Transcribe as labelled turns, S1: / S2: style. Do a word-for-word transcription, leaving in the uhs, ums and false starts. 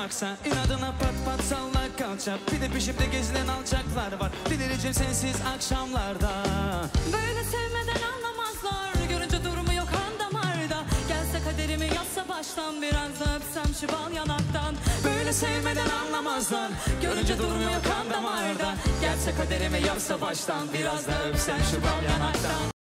S1: baksa, inadına pat pat salla kalça. Bir de peşimde gezilen alçaklar var, delireceğim sensiz akşamlarda.
S2: Böyle sevmeden anlamazlar, görünce durumu yok kan damarda. Gelse kaderimi yazsa baştan, biraz da öpsem şu bal yanaktan.
S1: Böyle sevmeden anlamazlar, görünce durumu yok kan damarda. Gelse kaderimi yazsa baştan, biraz da öpsem şu bal yanaktan.